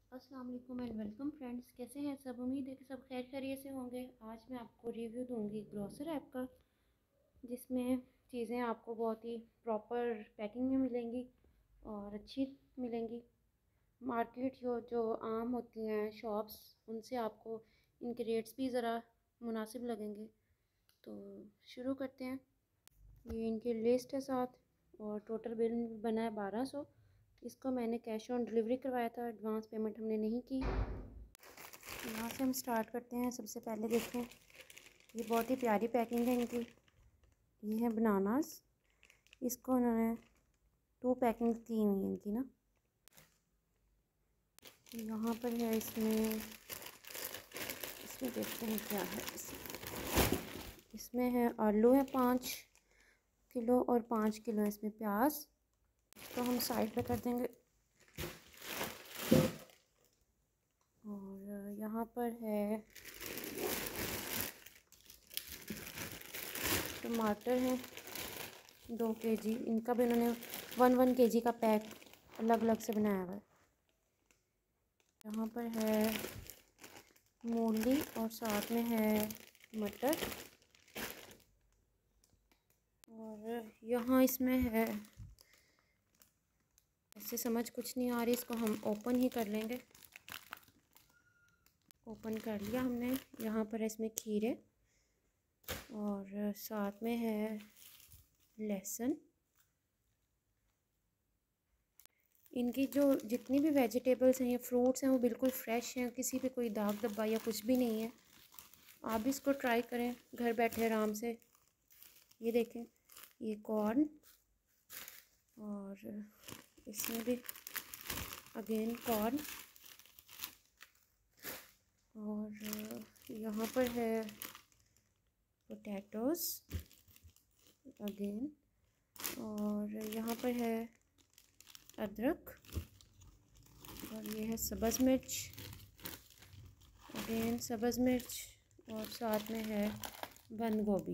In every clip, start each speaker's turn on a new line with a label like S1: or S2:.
S1: अस्सलाम वालेकुम and welcome friends. कैसे हैं सब? उम्मीद है कि सब खैर खैरियत से होंगे। आज मैं आपको रिव्यू दूंगी ग्रोसर ऐप का, जिसमें चीज़ें आपको बहुत ही प्रॉपर पैकिंग में मिलेंगी और अच्छी मिलेंगी। मार्केट जो आम होती हैं शॉप्स, उनसे आपको इनके रेट्स भी ज़रा मुनासिब लगेंगे। तो शुरू करते हैं। ये इनकी लिस्ट है साथ, और टोटल बिल बना है 1200। इसको मैंने कैश ऑन डिलीवरी करवाया था, एडवांस पेमेंट हमने नहीं की। यहाँ से हम स्टार्ट करते हैं। सबसे पहले देखें, ये बहुत ही प्यारी पैकिंग है इनकी। ये है बनानास। इसको उन्होंने 2 पैकिंग की हुई है इनकी ना। यहाँ पर है, इसमें देखते हैं क्या है। इसमें है आलू है 5 किलो और 5 किलो इसमें प्याज। तो हम साइड पे कर देंगे। और यहाँ पर है टमाटर है 2 केजी। इनका भी उन्होंने 1 केजी का पैक अलग अलग से बनाया हुआ है। यहाँ पर है मूली और साथ में है मटर। और यहाँ इसमें है, ऐसे समझ कुछ नहीं आ रही, इसको हम ओपन ही कर लेंगे। ओपन कर लिया हमने। यहाँ पर है इसमें खीरे और साथ में है लहसुन। इनकी जो जितनी भी वेजिटेबल्स हैं या फ्रूट्स हैं वो बिल्कुल फ्रेश हैं, किसी पे कोई दाग धब्बा या कुछ भी नहीं है। आप भी इसको ट्राई करें घर बैठे आराम से। ये देखें, ये कॉर्न, और इसमें भी अगेन कॉर्न, और यहाँ पर है पोटैटोस अगेन, और यहाँ पर है अदरक, और ये है सब्ज़ मिर्च, अगेन सब्ज़ मिर्च, और साथ में है बंद गोभी।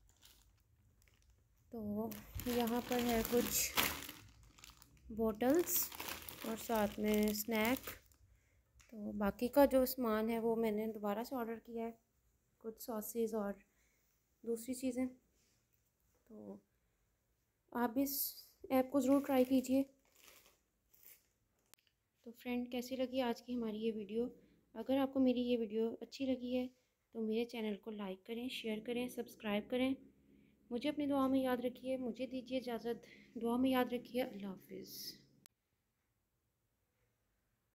S1: तो यहाँ पर है कुछ बोटल्स और साथ में स्नैक। तो बाकी का जो सामान है वो मैंने दोबारा से ऑर्डर किया है, कुछ सॉसेस और दूसरी चीज़ें। तो आप भी इस ऐप को ज़रूर ट्राई कीजिए। तो फ्रेंड, कैसी लगी आज की हमारी ये वीडियो? अगर आपको मेरी ये वीडियो अच्छी लगी है तो मेरे चैनल को लाइक करें, शेयर करें, सब्सक्राइब करें। मुझे अपनी दुआ में याद रखिए। मुझे दीजिए इजाज़त। दुआ में याद रखिए। अल्लाह हाफिज़।